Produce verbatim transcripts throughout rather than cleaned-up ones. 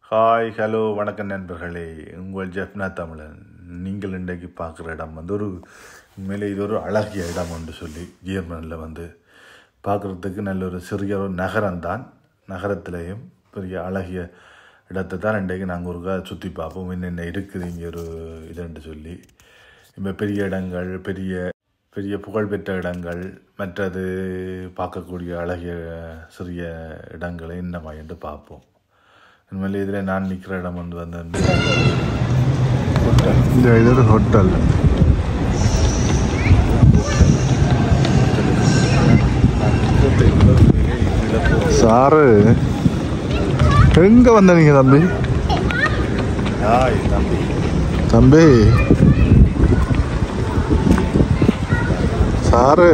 Hi hello வணக்கம் நண்பர்களே, உங்கள் ஜெஃப்னா தமிழன். நீங்கள் இன்றைக்கு பார்க்குற இடம் வந்து ஒரு உண்மையிலே இது ஒரு அழகிய இடம் என்று சொல்லி ஜெர்மனியில் வந்து பார்க்குறதுக்கு நல்ல ஒரு சிறிய ஒரு நகரம்தான். நகரத்திலையும் பெரிய அழகிய இடத்தை தான் இன்றைக்கு நாங்கள் ஒருக்கா சுற்றி பார்ப்போம். என்னென்ன இருக்குது இங்கே ஒரு இதுன்னு சொல்லி. இப்போ பெரிய இடங்கள், பெரிய பெரிய புகழ்பெற்ற இடங்கள், மற்றது பார்க்கக்கூடிய அழகிய சிறிய இடங்களை என்னமா என்று பார்ப்போம். உண்மையிலே இதில் நான் நிற்கிற இடம் வந்து வந்து இந்த இது ஒரு ஹோட்டல். சாரு எங்கே வந்தீங்க தம்பி? தம்பி தம்பி சாரு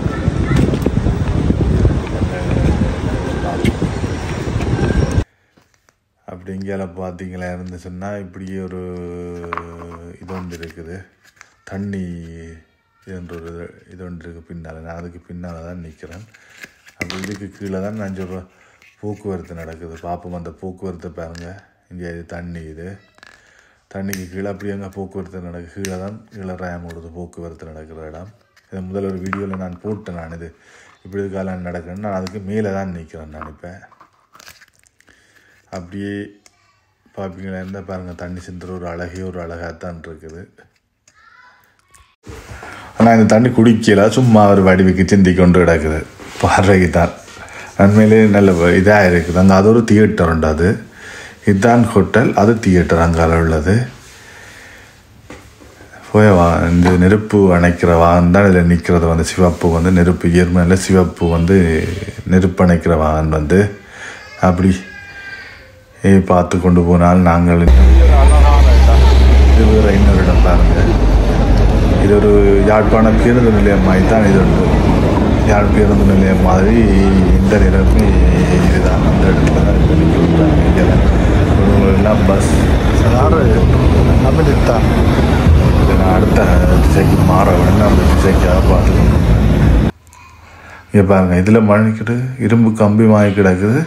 அப்படி இங்கேலாம் பார்த்தீங்களா இருந்துச்சுன்னா இப்படியே ஒரு இது ஒன்று இருக்குது, தண்ணி இதுன்ற ஒரு இது ஒன்று இருக்குது பின்னால். நான் அதுக்கு பின்னால் தான் நிற்கிறேன். அப்படி இதுக்கு கீழே தான் நான் சொல்கிற போக்குவரத்து நடக்குது. பார்ப்போம் அந்த போக்குவரத்தை பாருங்கள். இங்கே இது தண்ணி, இது தண்ணிக்கு கீழே அப்படி அங்கே போக்குவரத்து நடக்குது. கீழே தான் கீழே ரேம் ஓடுது, போக்குவரத்து நடக்கிற இடம். இதை முதல்ல ஒரு வீடியோவில் நான் போட்டேன். நான் இது இப்படி இதுக்காலம் நடக்கிறேன்னு நான் அதுக்கு மேலே தான் நிற்கிறேன். நான் இப்போ அப்படியே பார்ப்பீங்களா இருந்தால் பாருங்கள், தண்ணி சிந்துற ஒரு அழகே ஒரு அழகாகத்தான் இருக்குது. ஆனால் இந்த தண்ணி குடிக்கல, சும்மா ஒரு வடிவுக்கு சிந்தி கொண்டு கிடக்குது பார்வைக்கு தான். நன்மையிலே நல்ல இதாக இருக்குது. அங்கே அது ஒரு தியேட்டர் உண்டு, அது இதுதான் ஹோட்டல், அது தியேட்டர் அங்கால உள்ளது. போய் வா இந்த நெருப்பு அணைக்கிற வாகனம் தான் இதில் நிற்கிறது. வந்து சிவப்பு வந்து நெருப்பு, ஜெர்மனியில் சிவப்பு வந்து நெருப்பு அணைக்கிற வாகனம் வந்து அப்படி பார்த்து கொண்டு போனால் நாங்கள் இது வேறு இன்னொரு இடம் பாருங்கள். இது ஒரு யாழ்ப்பாண பேருந்து நிலையம் மாதிரி தான் இது உண்டு. யாழ் பேருந்து நிலையம் மாதிரி இந்த நிலமே இதுதான். அந்த இடத்துல தான் நிற்கிறாங்க. எல்லாம் பஸ் தமிழ்தான். இதை நான் அடுத்த திசைக்கு மாற வேணும், அந்த திசைக்காக பார்த்துக்கணும். இங்கே பாருங்கள், இதில் மணிக்கிட்டு இரும்பு கம்பி வாங்கி கிடக்குது.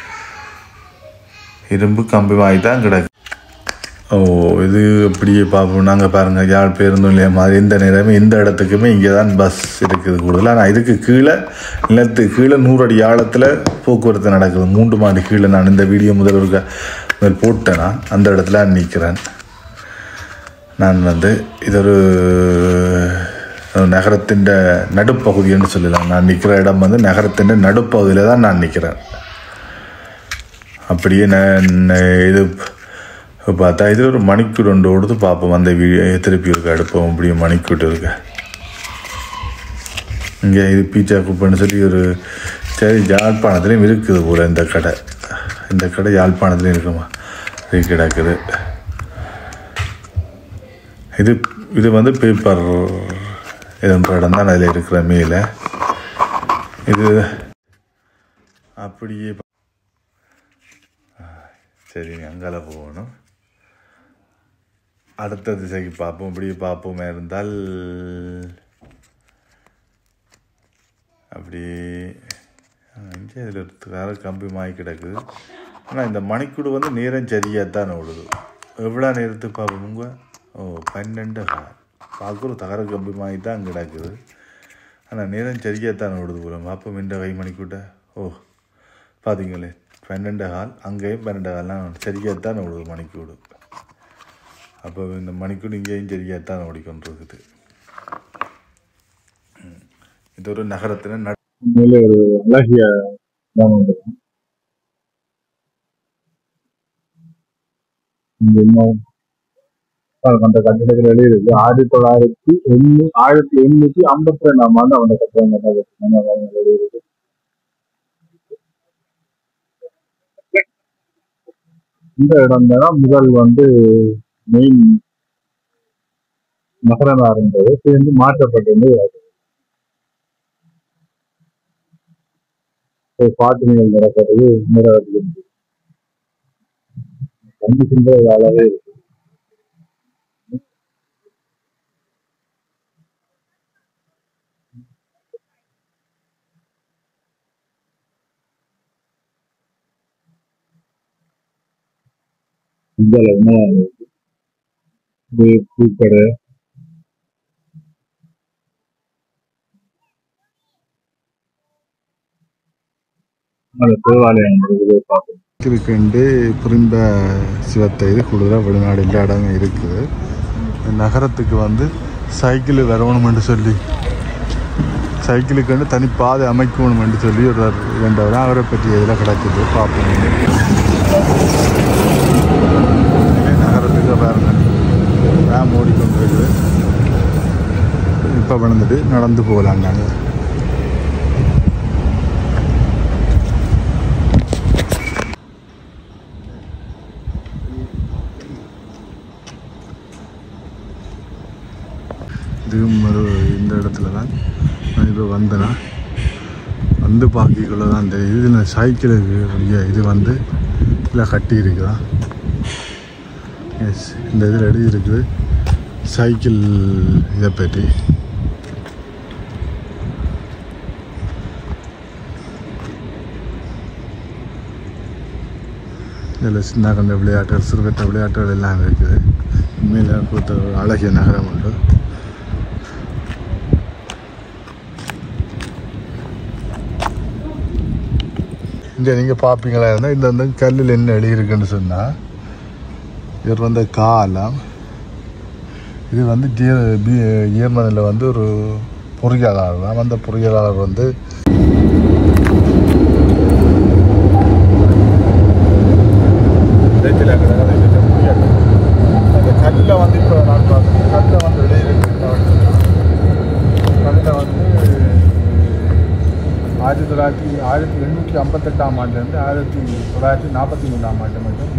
இரும்பு கம்பி வாங்கி தான் கிடக்கு. ஓ, இது அப்படியே பார்ப்போம். நாங்கள் பாருங்கள், யாழ் பேருந்து நிலையம் மாதிரி இந்த நேரமே இந்த இடத்துக்குமே இங்கே தான் பஸ் இருக்குது கூடுதல். ஆனால் இதுக்கு கீழே நிலத்துக்கு கீழே நூறு அடி ஆழத்தில் போக்குவரத்து நடக்குது. மூன்று மாடி கீழே நான் இந்த வீடியோ முதல் ஒரு முதல் போட்டேன். நான் அந்த இடத்துல நிற்கிறேன். நான் வந்து இது ஒரு நகரத்தின் நடுப்பகுதின்னு சொல்லலாம். நான் நிற்கிற இடம் வந்து நகரத்தின் நடுப்பகுதியில் தான் நான் நிற்கிறேன். அப்படியே நான் இது பார்த்தா இது ஒரு மணிக்கூடு ஒன்று ஓடுது. பார்ப்போம் அந்த வீடியோ திருப்பி இருக்க அடுப்போம். அப்படியே மணிக்கூட்டு இருக்க இங்கே இது பீச்சா குப்பைன்னு சொல்லி ஒரு சரி யாழ்ப்பாணத்துலேயும் இருக்குது போல் இந்த கடை. இந்த கடை யாழ்ப்பாணத்துலேயும் இருக்குமா இது கிடக்குது. இது இது வந்து பேப்பர் இதுன்ற இடம் தான் அதில் இருக்கிற மேலே. இது அப்படியே சரி அங்கால போகணும். அடுத்த திசைக்கு பார்ப்போம். இப்படியே பார்ப்போமே இருந்தால் அப்படியே இங்கே இதில் ஒரு கம்பி மாறி கிடக்குது. ஆனால் இந்த மணிக்கூடு வந்து நேரம் சரியாக தான் ஓடுது. எவ்வளோ நேரத்துக்கு பார்ப்போமுங்க? ஓ, பன்னெண்டு கால் பார்க்க ஒரு தகர கம்பி மாறி தான் கிடக்குது. ஆனால் நேரம் சரியாக தான் ஓடுது போல. பார்ப்போம் இந்த கை மணிக்கூட்ட. ஓ, பார்த்தீங்களே பன்னெண்டு கால், அங்கேயும் பன்னெண்டு கால்லாம் சரியாகத்தான் ஓடுது மணிக்கூடு. அப்போ இந்த மணிக்கூடு இங்கேயும் சரியாகத்தான் ஓடிக்கொண்டிருக்குது. இது ஒரு நகரத்தில் நடுவே ஒரு அழகிய அந்த கட்டிடத்தில் எழுதியிருக்கு ஆயிரத்தி தொள்ளாயிரத்தி எண்ணூ ஆயிரத்தி எண்ணூற்றி ஐம்பத்தி ரெண்டாம் ஆண்டு அவனை கட்டுறாங்க எழுதியிருக்கு. இந்த இடம் தான் முதல் வந்து மெயின் நகரமாக இருந்தது. சேர்ந்து மாற்றப்பட்டு பாட்டினிகள் நடக்கிறது நிறைவேற்று கண்டிக்கின்ற அளவே இருக்கு. இந்த உணவு பூக்கடை தேவாலயம் இருக்குண்டு புரிந்த சிவத்தை இது கூடுதலாக வெளிநாடு எல்லா இடமும் இருக்குது. நகரத்துக்கு வந்து சைக்கிள் வரணுமென்று சொல்லி சைக்கிளுக்கு வந்து தனி பாதை அமைக்கணுமென்று சொல்லி ஒரு ரெண்டவர் அவரை பற்றி இதில் கிடக்குது பார்ப்போம். நகரத்துக்கு பாருங்க ரேம் ஓடிக்கொண்டிருக்குது. இப்போ வளர்ந்துட்டு நடந்து போகலாம். நாங்கள் இதுவும் ஒரு இந்த இடத்துல தான் நான் இப்போ வந்தேன்னா வந்து பார்க்கக்குள்ள தான் அந்த இதில் சைக்கிளுக்கு இது வந்து இல்லை கட்டி இருக்குதா. எஸ், இந்த இதில் எழுதி இருக்குது சைக்கிள் இதை பற்றி. இதில் சின்ன கண்ட விளையாட்டுகள் சிறுவட்ட விளையாட்டுகள் எல்லாம் இருக்குது. உண்மையில் பொறுத்த அழகிய நகரம் உண்டு. இங்கே நீங்கள் பார்ப்பீங்களா இருந்தால் இந்த வந்து கல்லில் என்ன எழுதியிருக்குன்னு சொன்னால் இவர் வந்து காலம் இது வந்து ஜெர்மனியில் வந்து ஒரு பொறியாளர் தான். அந்த பொறியாளர் வந்து அந்த கல்லில் வந்து இப்போ நான் பார்த்தேன் கல்லில் வந்து எழுதியிருக்கு. கல்லில் வந்து ஆயிரத்தி தொள்ளாயிரத்தி ஆயிரத்தி எண்ணூற்றி ஐம்பத்தெட்டாம் ஆண்டுலேருந்து ஆயிரத்தி தொள்ளாயிரத்தி நாற்பத்தி மூணாம் ஆண்டு மட்டும்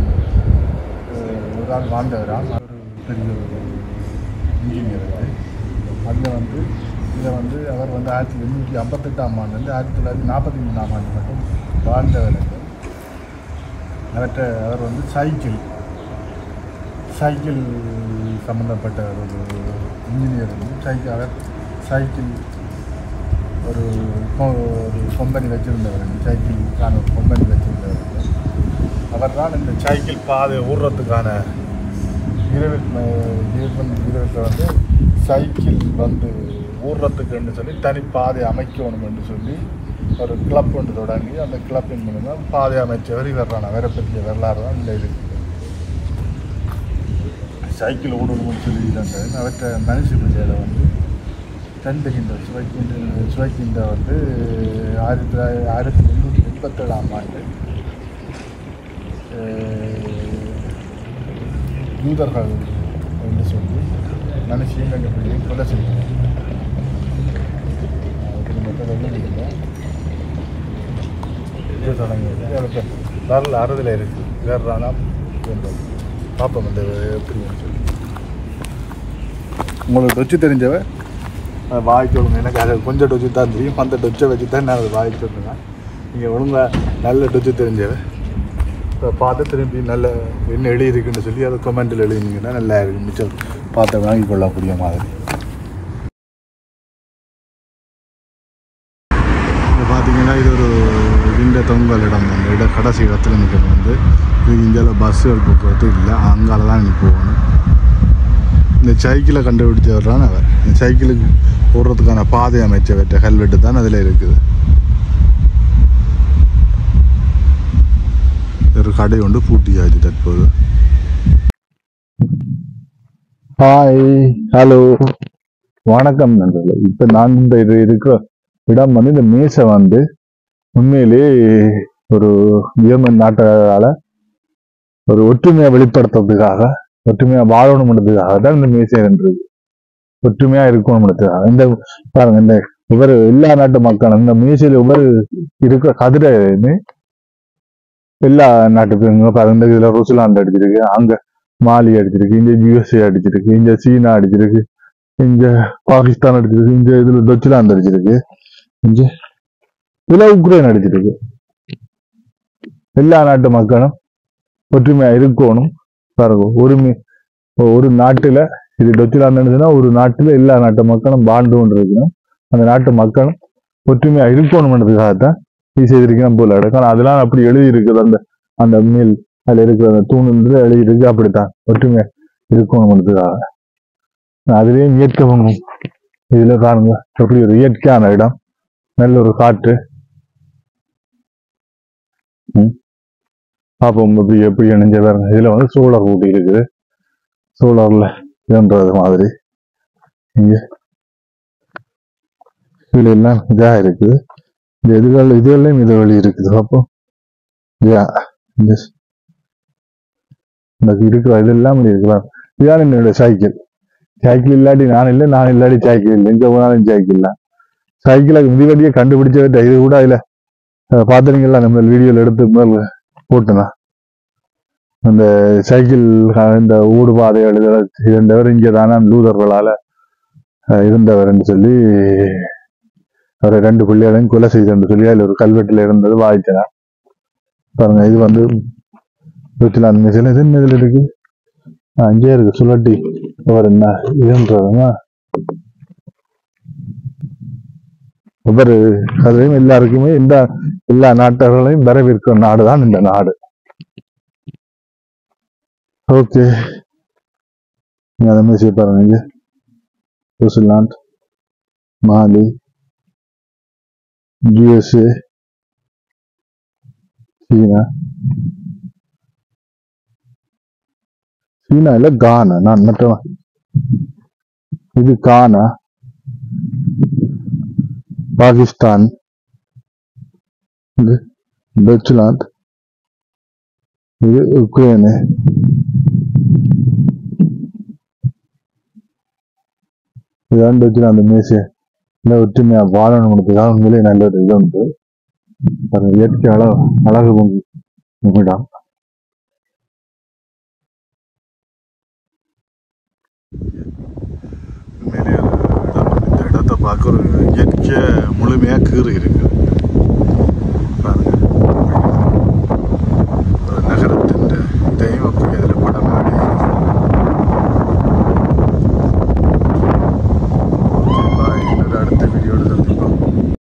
ஒரு ஆள் வாழ்ந்தவரால் ஒரு பெரிய ஒரு இன்ஜினியர். அதில் வந்து இதில் வந்து அவர் வந்து ஆயிரத்தி எண்ணூற்றி ஐம்பத்தெட்டாம் ஆண்டுலேருந்து ஆயிரத்தி தொள்ளாயிரத்தி நாற்பத்தி மூணாம் ஆண்டு மட்டும் வாழ்ந்தவர்கள். அவற்றை அவர் வந்து சைக்கிள் சைக்கிள் சம்மந்தப்பட்ட ஒரு இன்ஜினியர். சைக்கிள் அவர் சைக்கிள் ஒரு ஒரு கம்பெனி வச்சுருந்தவர். சைக்கிளுக்கான ஒரு கம்பெனி வச்சுருந்தவர். அவர் தான் இந்த சைக்கிள் பாதை ஓடுறதுக்கான இருபத்தி இருபத்தி வந்து சைக்கிள் வந்து ஓடுறதுக்குன்னு சொல்லி தனி பாதை அமைக்கணும்னு சொல்லி ஒரு கிளப் ஒன்று தொடங்கி அந்த கிளப்பின் மூலமாக பாதை அமைச்சவர் இவரான வேற பற்றிய வரலாறு தான் இல்லை இருக்குது. சைக்கிள் ஓடணும்னு சொல்லி அவற்றை மனுஷ பிள்ளைகளை வந்து தந்துகின்ற சுவைக்கின்ற சுவைக்கின்ற வந்து ஆயிரத்தி தொள்ளாயிரத்தி ஆயிரத்தி எண்ணூற்றி எண்பத்தேழாம் ஆண்டு யூதர்கள் என்று சொல்லி மனுஷியும் கண்டுபிடிக்க கொலை செய்யணும். இது தொடங்கியது அவருக்கு வரல அறுதில் இருக்குது. வேறானா பார்ப்போம் இந்த எப்படின்னு சொல்லி. உங்களுக்கு டொச்சு தெரிஞ்சவ வாய்க்கு ஒழுங்கு எனக்கு அதை கொஞ்சம் டொச்சு தான் தெரியும். அந்த டொச்சை வச்சு தான் நான் அதை வாய்க்கு சொல்லுவேன். நீங்கள் ஒழுங்காக நல்ல டொச்சு தெரிஞ்சவ இப்போ பார்த்து திரும்பி நல்ல என்ன எழுதி இருக்குன்னு சொல்லி அதை கமெண்டில் எழுதினீங்கன்னா நல்லா இருக்குது. மிச்சம் பார்த்து வாங்கி கொள்ளக்கூடிய மாதிரி. இப்போ பார்த்தீங்கன்னா இது ஒரு இந்த தொங்கல் இடம். அந்த இடம் கடைசி இடத்துல நிற்கிறது வந்து இது இந்தியாவில் பஸ்ஸுகள் போக்குவரத்து இல்லை. அங்கால தான் எனக்கு போகணும். இந்த சைக்கிளை கண்டுபிடிச்சி வர்றான்னு அவர் இந்த சைக்கிளுக்கு போடுறதுக்கான பாதை அமைச்ச வெட்ட கல்வெட்டு தான் அதில் இருக்குது. ஒரு கடை ஒன்று பூட்டியாச்சு தற்போது. ஹாய், ஹலோ, வணக்கம் நண்பர்களே. இப்போ நான் இந்த இது இருக்கிற இடம் வந்து இந்த மேசை வந்து உண்மையிலே ஒரு ஜெர்மன் நாட்டால ஒரு ஒற்றுமையை வெளிப்படுத்துறதுக்காக ஒற்றுமையா வாழணும்ன்றதுக்காக தான் இந்த மேசை என்றது. ஒற்றுமையா இருக்கணும்ன்றதுக்காக இந்த பாருங்க இந்த இவர் எல்லா நாட்டு மக்களும் இந்த மேசையில இவர் இருக்கிற கதிரை எல்லா நாட்டுக்கு பாருங்க. இதுல ருசிலாந்து அடிச்சிருக்கு, அங்க மாலி அடிச்சிருக்கு, இங்க யூஎஸ்ஏ அடிச்சிருக்கு, இங்க சீனா அடிச்சிருக்கு, இங்க பாகிஸ்தான் அடிச்சிருக்கு, இங்க இதுல டொச்சிலாந்து அடிச்சிருக்கு, இங்க இதுல உக்ரைன் அடிச்சிருக்கு. எல்லா நாட்டு மக்களும் ஒற்றுமையா இருக்கணும். பாருங்க ஒருமை ஒரு நாட்டுல இது டொச்சிலாந்துன்னா ஒரு நாட்டுல எல்லா நாட்டு மக்களும் வாழ்ந்து கொண்டு இருக்கணும். அந்த நாட்டு மக்களும் ஒற்றுமையா இருக்கணும்ன்றதுக்காகத்தான் இது செய்திருக்கணும் போல இருக்கும். அதெல்லாம் அப்படி எழுதி இருக்குது அந்த அந்த மேல் அதில் இருக்கிற அந்த தூணுன்றது எழுதிருக்கு. அப்படித்தான் ஒற்றுமை இருக்கணும்ன்றதுக்காக. அதுலேயும் இயற்கை பண்ணும். இதுல பாருங்க எப்படி ஒரு இயற்கையான இடம், நல்ல ஒரு காற்று. பார்ப்போம் எப்படி எப்படி இணைஞ்ச பாருங்க. இதுல வந்து சோலார் ஊட்டி இருக்குது. சோலார்ல இதுன்றது மாதிரி இங்க இதுல எல்லாம் இதா இருக்குது. இந்த இதுகள் இதுகள்லையும் இது வழி இருக்குது. அப்போ இருக்கிற இதெல்லாம் இருக்கலாம். இதுதான் என்னுடைய சைக்கிள். சைக்கிள் இல்லாட்டி நான் இல்லை, நான் இல்லாட்டி சைக்கிள் இல்லை. எங்க போனாலும் சைக்கிள் இல்லை. சைக்கிளை மிதிவண்டியை கண்டுபிடிச்ச இது கூட அதுல பாத்திரங்கள்ல நம்ம வீடியோல எடுத்து மேல போட்டுனா அந்த சைக்கிள் இந்த ஊடு பாதைகள் இருந்தவர் இங்கே தானே லூதர்களால இருந்தவர்ன்னு சொல்லி அவரை ரெண்டு பிள்ளைகளையும் கொலை செய்தன்னு சொல்லி அதில் ஒரு கல்வெட்டுல இருந்தது வாய்ச்சனா பாருங்க. இது வந்து அந்த மிசில இது இதுல இருக்கு, அங்கே இருக்கு சுழட்டி அவர் என்ன இதுன்றதுமா ஒவ்வொரு கதையும் எல்லாருக்குமே இந்த எல்லா நாட்டவர்களையும் வரவேற்கிற நாடுதான் இந்த நாடு. ஓகே, அதை மெசேஜ் பாருங்க. நியூசிலாந்து, மாலி, யூஎஸ்ஏ, சீனா. சீனா இல்ல கானா, நான் மட்டும் இது கானா, பாகிஸ்தான், இது டச்சுலாந்து, இது உக்ரைனு, இதான் டச்சுலாந்து. மேசிய இல்லை ஒற்றுமையா வாழணும்ன்றதுக்காக உண்மையிலே நல்ல ஒரு இது உண்டு. இயற்கை அழகு அழகு இடம். உண்மையிலே இடம் இந்த இடத்தை பார்க்க ஒரு இயற்கை முழுமையா கீறு இருக்கு.